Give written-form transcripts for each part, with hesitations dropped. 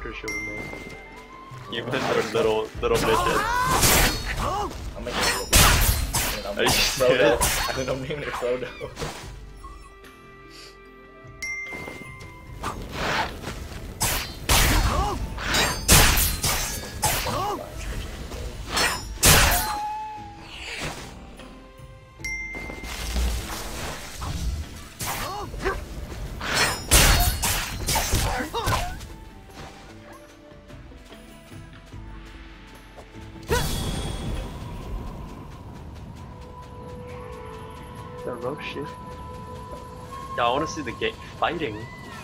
Christian would make. Humans are little midgets. I'm making a robot. I'm naming it Frodo. And then I'm naming it Frodo. The rope shit. Yeah, I want to see the game fighting.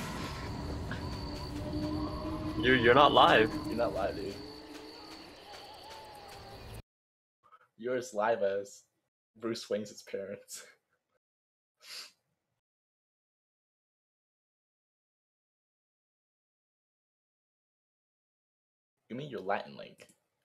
You're not live. You're not live, dude. You're as live as Bruce Wayne's parents. You mean you're Latin Link?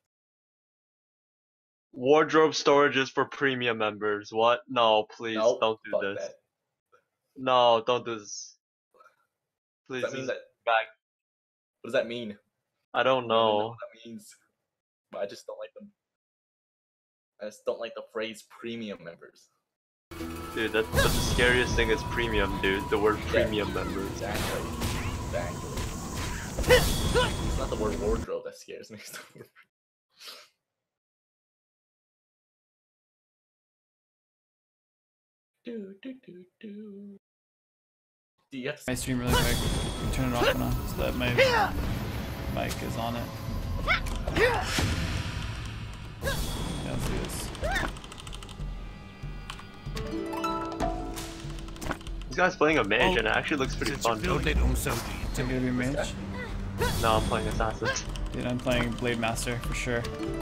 Wardrobe storage is for premium members. What? No, please Nope, don't do fuck this. that. No, don't do this. Please, Does that mean this that? back. What does that mean? I don't I don't know know. what that means. But I just don't like them. I just don't like the phrase premium members. Dude, that's the scariest thing is premium, dude. The word premium members. Exactly. Exactly. It's not the word wardrobe that scares me. It's the word. Do. Do you have to My stream really quick. You can turn it off and on so that my mic is on it. Yeah, let's do this. This guy's playing a mage and it actually looks pretty fun. Is it gonna be mage? No, I'm playing assassin. Dude, I'm playing Blade Master for sure. Dude,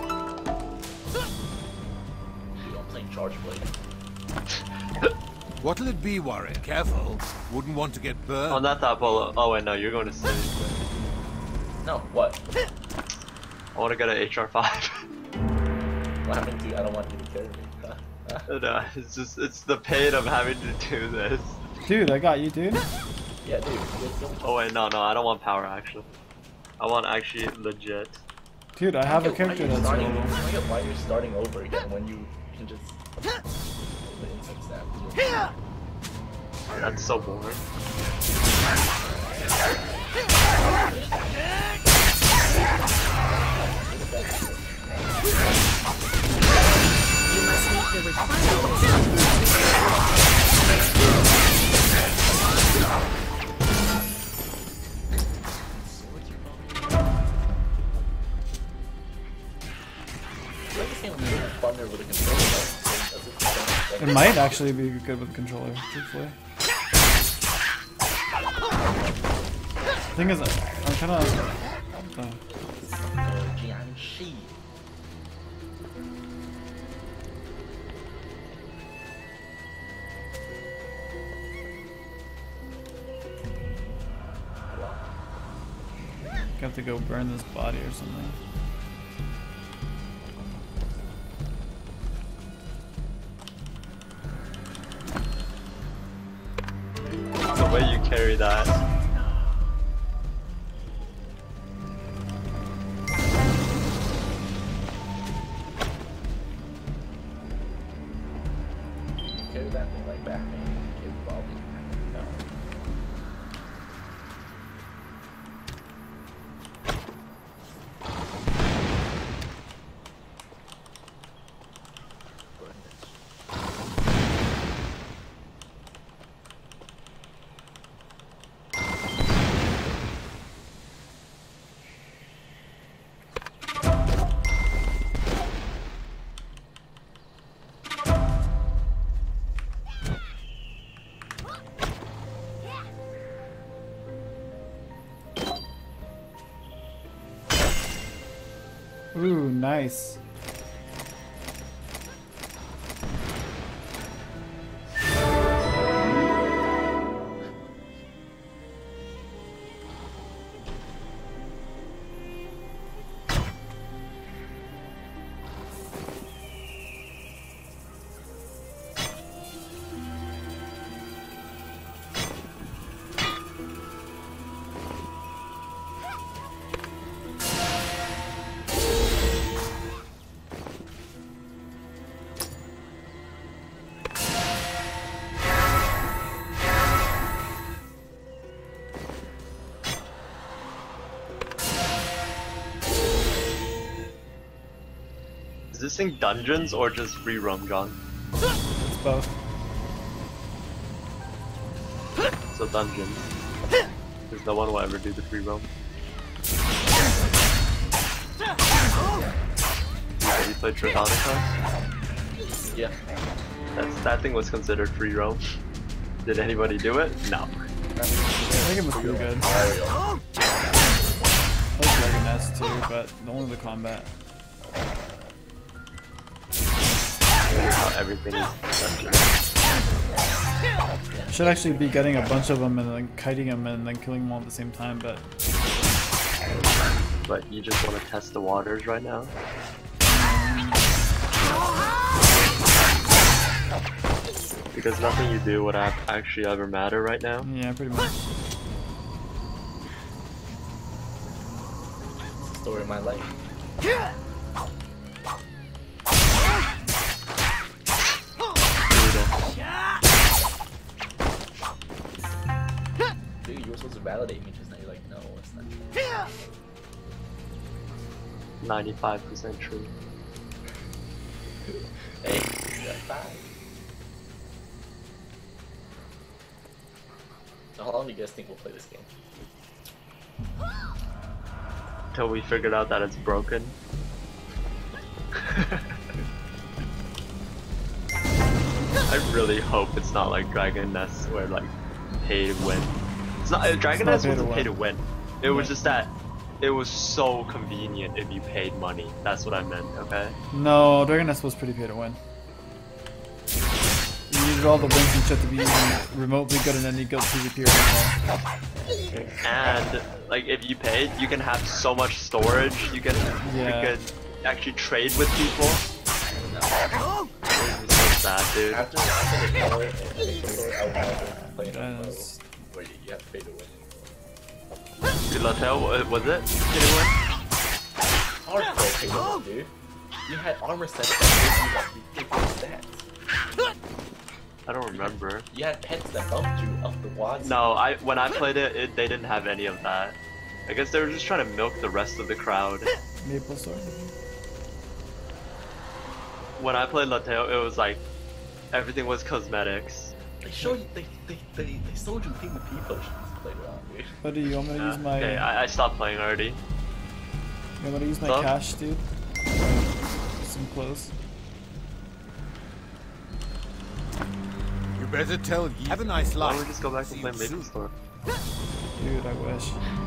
I'm playing Charge Blade. What'll it be, Warrior? Careful. Wouldn't want to get burned. Oh, not that Polo. Oh wait, no, you're going to city. No, what? I want to get an HR5. What happened to you? I don't want you to carry me. No, it's the pain of having to do this. Dude, I got you, dude. Yeah, dude. Oh wait, no, I don't want power actually. I want actually legit. Dude, I have a character that's starting. rollable. I don't get why you're starting over again when you can just. The insect stab. That's so boring. You must meet the requirements. It might actually be good with a controller, truthfully. The thing is, I'm kind of... Jiangxi. have to go burn this body or something. The way you carry that. Carry that thing like Batman. Kid Bobby. No. Ooh, nice. this thing dungeons or just free roam, John? It's both. So dungeons. Because no one will ever do the free roam. Have you played Draconic? Yeah. That thing was considered free roam. Did anybody do it? No. I think it was pretty good. Mario. I like Dragon Nest too, but only the combat. How everything is dungeons. Should actually be getting a bunch of them and then kiting them and then killing them all at the same time, but But you just want to test the waters right now? Because nothing you do would actually ever matter right now. yeah, pretty much. Story of my life. Dude, you were supposed to validate me just now. You're like, no, it's not true. 95% true. Hey, you got 5. So how long do you guys think we'll play this game? Until we figured out that it's broken. I really hope it's not like Dragon Nest where like pay to win. It's not Dragon Nest wasn't pay to win. It was just that it was so convenient if you paid money. That's what I meant, okay? No, Dragon Nest was pretty pay to win. You needed all the wins and shit to be even remotely good in any good PvP or anything. And like if you paid, you can have so much storage. You can actually trade with people. It's so sad, dude. After the color and the color, I would never play another Yes. where you have to pay to win. Latel, was it? Did it win? Hardcore pay to win, dude. You had armor sets that gave you like ridiculous stats. I don't remember. You had pets that bumped you up the wads. No, when I played it, they didn't have any of that. I guess they were just trying to milk the rest of the crowd. Maple Sword. When I played Lateo, it was like everything was cosmetics. They showed you, they sold you PvP potions to play around, dude. Buddy, you want me to use my Okay, I stopped playing already. you want me to use my Stop. cash, dude? Some clothes. You better tell Yi. Have a nice Why life. don't we just go back See and play you Maple soon. Store? Dude, I wish.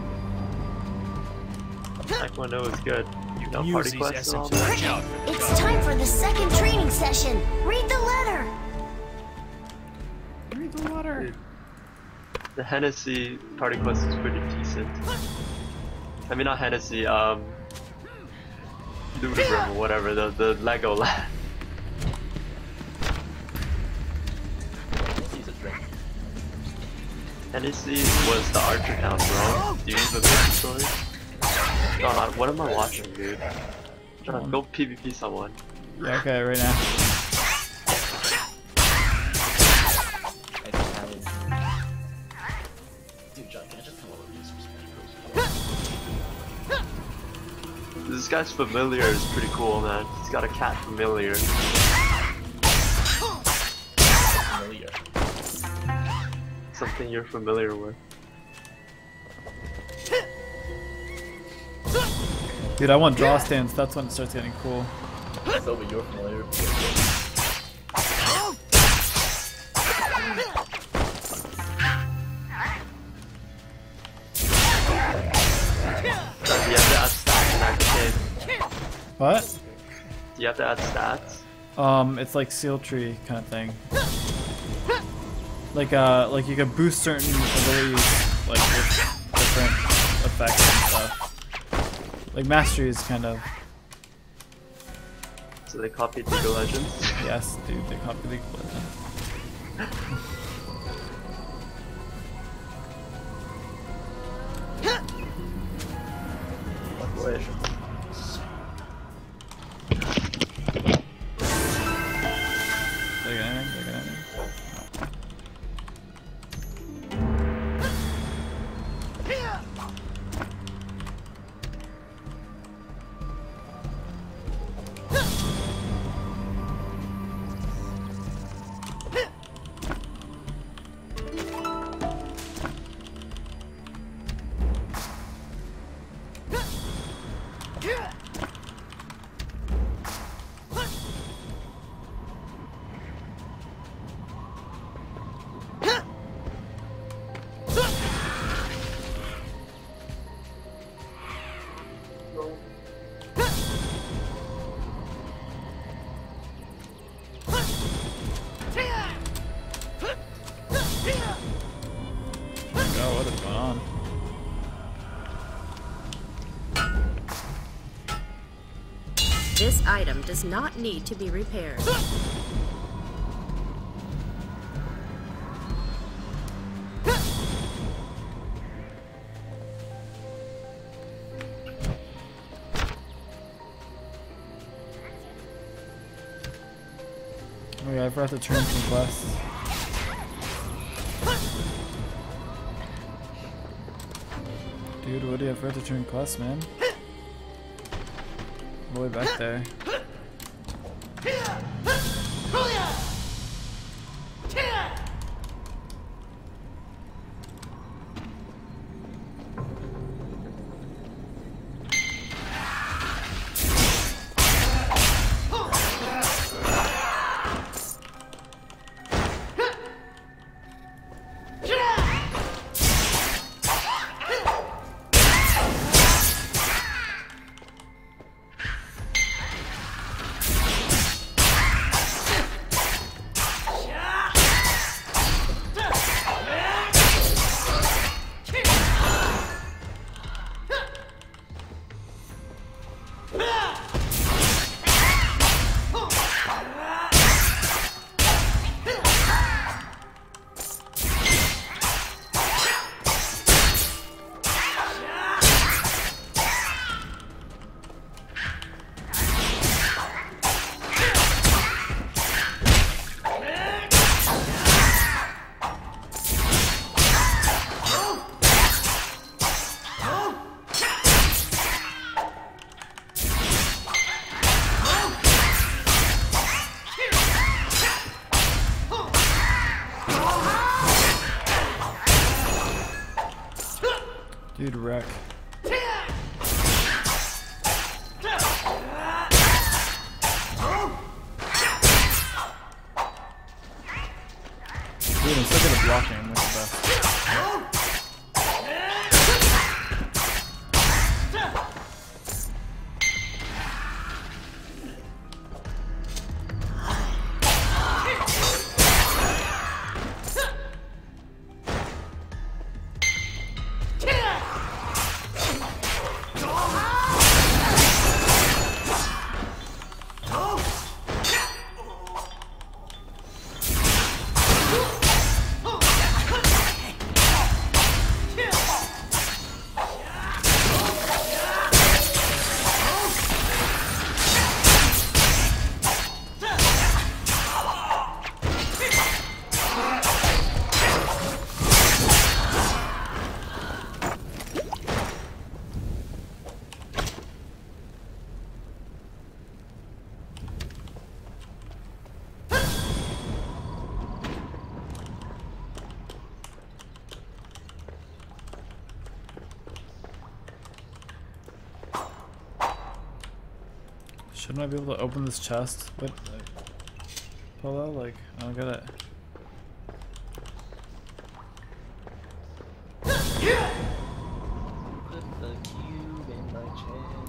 Taekwondo is good. You know, Use party these quests and all SMGs. that. It's time for the second training session. Read the letter. Read the water. Dude, the Hennessy party quest is pretty decent. I mean, not Hennessy, Ludibrim or whatever, the Lego lad. He's a drink. Hennessy was the Archer town, bro. Do you even make the story? John, what am I watching, dude? John, go PvP someone. Yeah, okay, right now. I just haven't. Dude, John, can I just tell all of these for Smash Bros? This guy's familiar is pretty cool, man. He's got a cat familiar. Familiar. Something you're familiar with. Dude, I want draw stands. That's when it starts getting cool. So, but you're familiar with Do you have to add stats in that game? What? Do you have to add stats? It's like Seal Tree kind of thing. Like you can boost certain abilities, like with different effects and stuff. Like Mastery is kind of, So they copied League of Legends? yes, dude, they copy League of Legends. Wait. Did I get anything? Did I get anything? This item does not need to be repaired. Oh yeah, I forgot to turn some quests. Dude, what do you have for to turn quests, man? All the way back there. Dude, wreck. Dude, I'm so good at blocking. I'm like the best. Shouldn't I be able to open this chest? But Polo, like, I don't get it. Put the cube in my chest.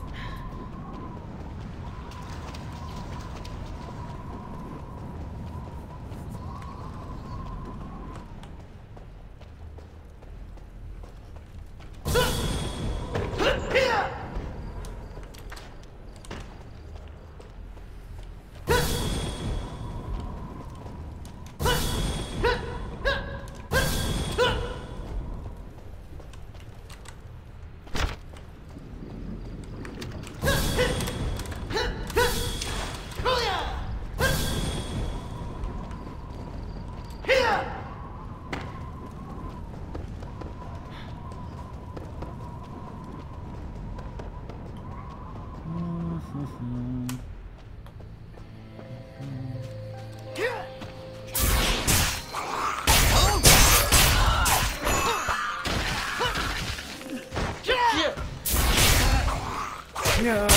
Yeah.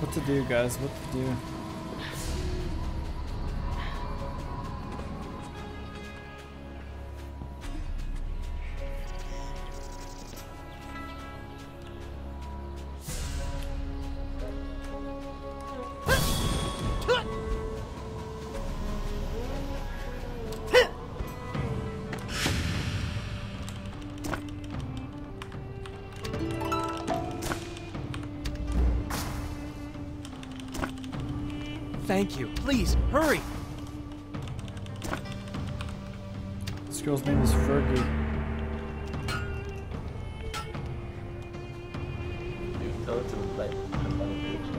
What to do, guys? What to do? Thank you. Please, hurry! This girl's name is Fergie. Dude, tell her to let the page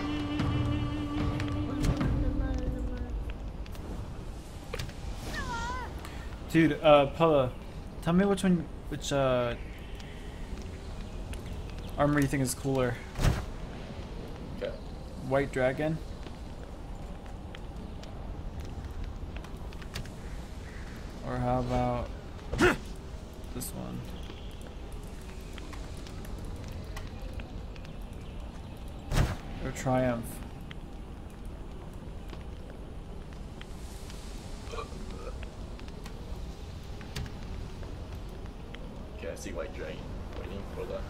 down. Dude, Pella, tell me which armor you think is cooler. Okay. White Dragon? Or how about this one? Or Triumph? Okay, I see White Dragon. Waiting for the...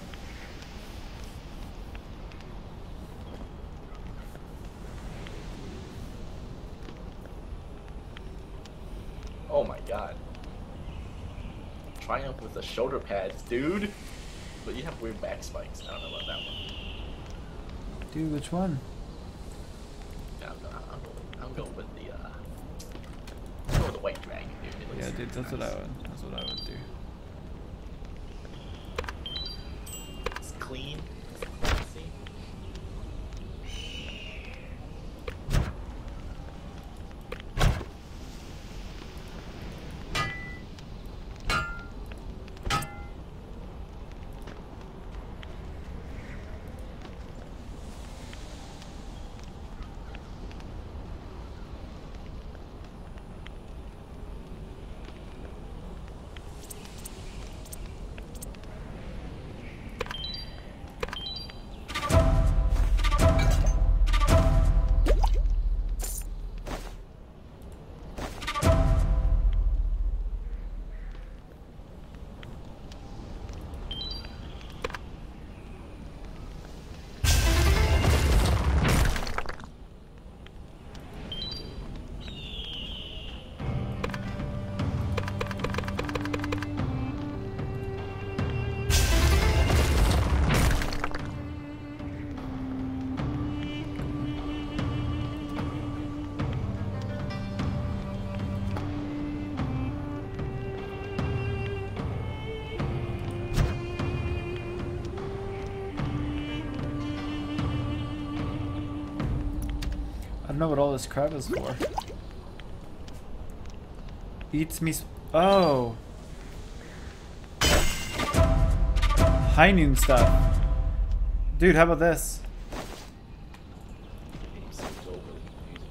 Oh my god. Triumph with the shoulder pads, dude! But you have weird back spikes. I don't know about that one. Dude, which one? Yeah, I'm going with the, I'm going with the White Dragon, dude. It looks Yeah, dude, that's nice. what I would do. It's clean. It's classy. I don't know what all this crap is for. Eats me. Oh. High noon stuff. Dude, how about this? Game seems overly confusing,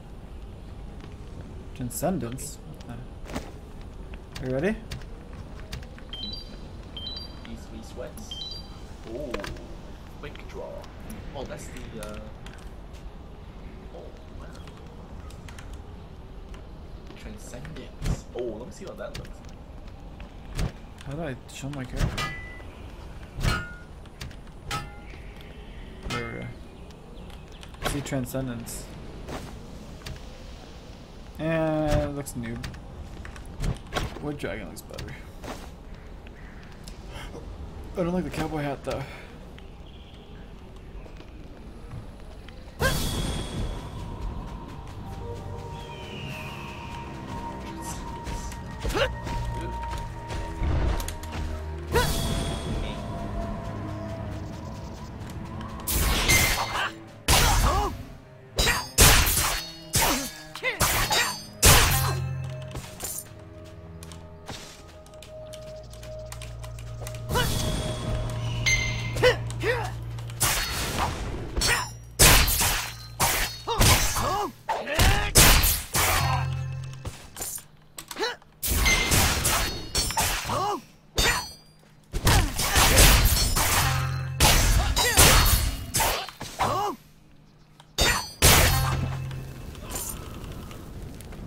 dude. Transcendence? Are you ready? These wee sweats. Ooh, quick draw. Oh, that's the, oh, wow. Transcendence. Oh, let me see what that looks like. How do I show my character? There we go. See Transcendence. And it looks noob. White Dragon looks better. I don't like the cowboy hat though.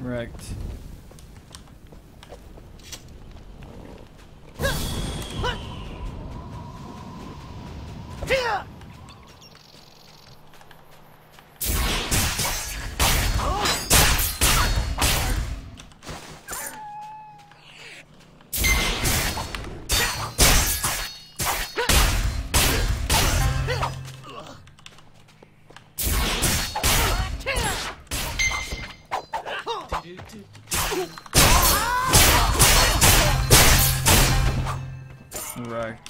Wrecked. Wrecked.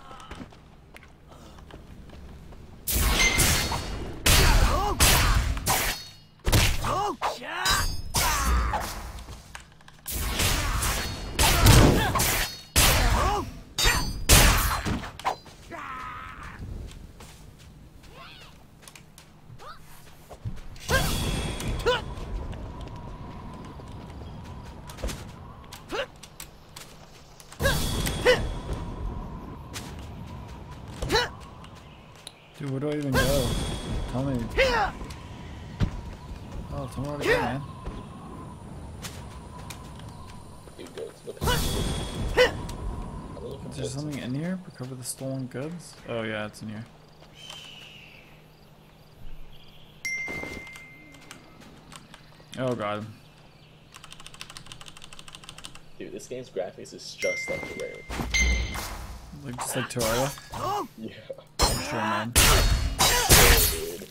Dude, where do I even go? Tell me. Oh, tell me where to go, man. Dude, go to the Is there something in here? Recover the stolen goods? Oh yeah, it's in here. Oh god. Dude, this game's graphics is just like Terraria. Like just like Terraria? Yeah. I'm sure, man. Dude.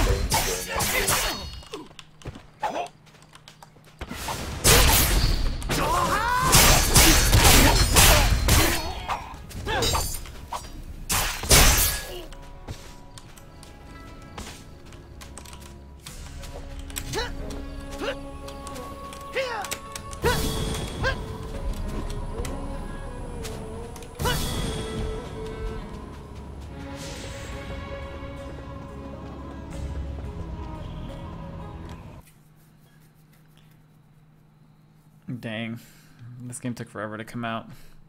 Dang. This game took forever to come out.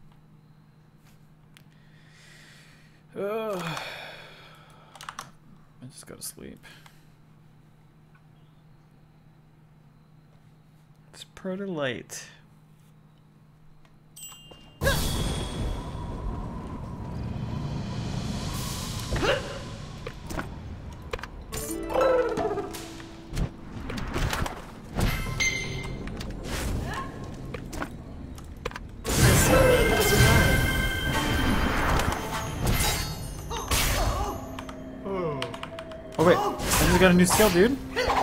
Ugh. I just go to sleep. It's pretty late. Oh wait, I think we got a new skill, dude.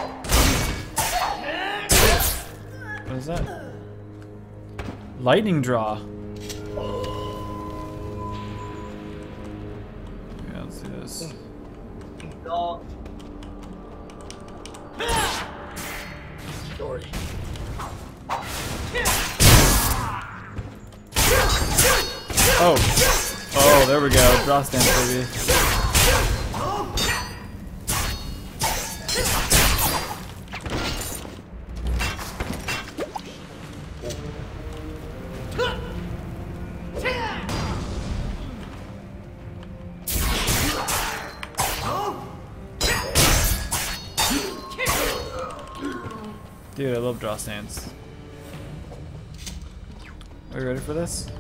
What is that? Lightning draw. Yeah, let's do this. Story. Oh. Oh, there we go. Draw stance, baby. Dude, I love draw stance. Are you ready for this?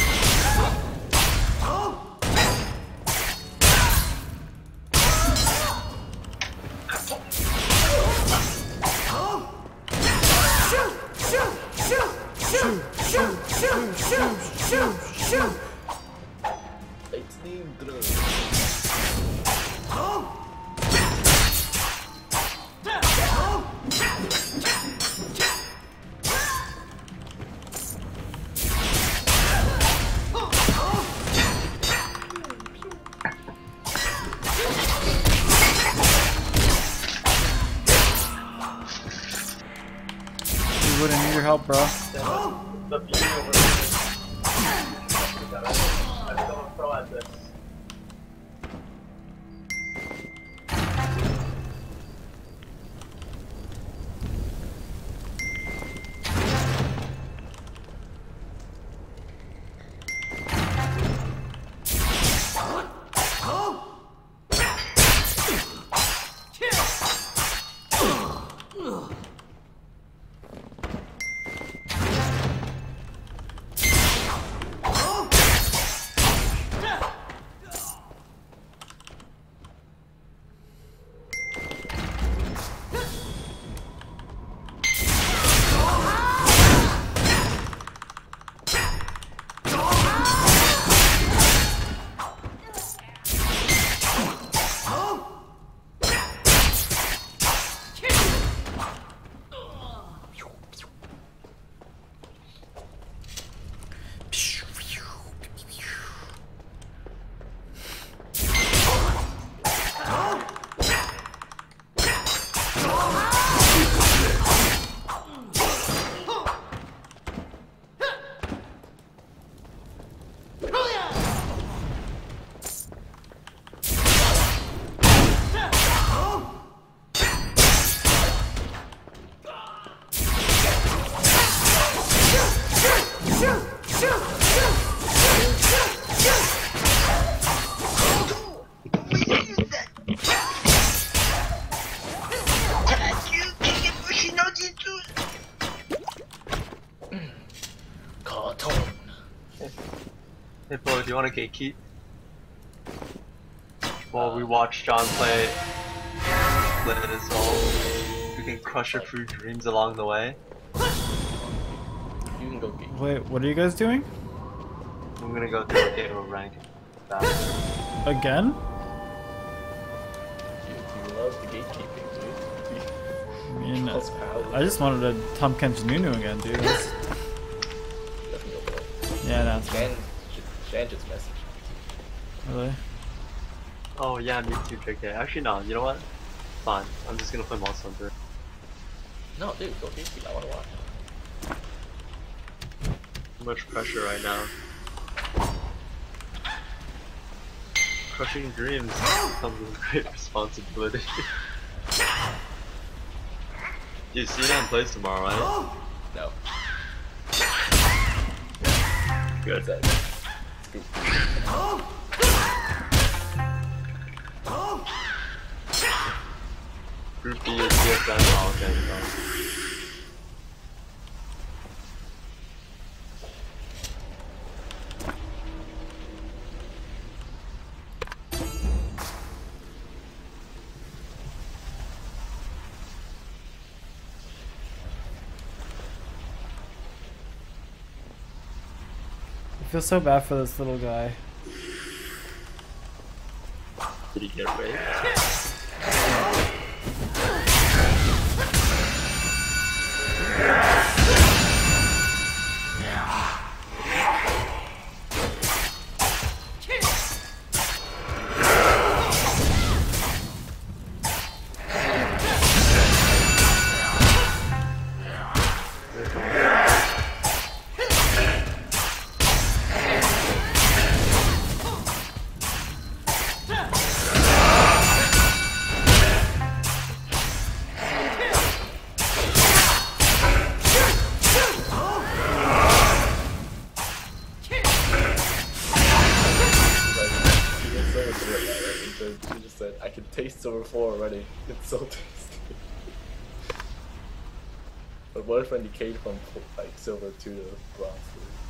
We wouldn't need your help, bro. The beauty over there. I'm still a pro at this. Hey, Bo, do you want to gatekeep? While we watch John play Split and Soul, we can crush your fruit dreams along the way. You can go geek. Wait, what are you guys doing? I'm gonna go through a game of rank. Again? You love the gatekeeping, dude. I mean, Plus power. I just wanted to Tom Kench Nunu again, dude. That's- Doesn't go well. Yeah, no, it's fine. Shan just messaged. Really? Oh yeah, me too, JK. Actually no, you know what? Fine. I'm just gonna play Monster Hunter. No, dude, go gatekeep. I wanna watch. Too much pressure right now. Crushing dreams comes with great responsibility. You see them plays tomorrow, right? No. Good. What's that? Group B is CSM. Oh, okay. So. I feel so bad for this little guy. Did he get raped? She just said, I can taste Silver 4 already. It's so tasty. But what if I decayed from like Silver 2 to Bronze 3?